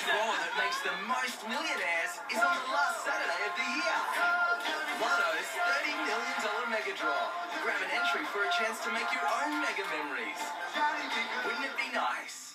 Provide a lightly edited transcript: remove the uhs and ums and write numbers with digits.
draw that makes the most millionaires is on the last Saturday of the year. Lotto's $30 million mega draw. Grab an entry for a chance to make your own mega memories. Wouldn't it be nice?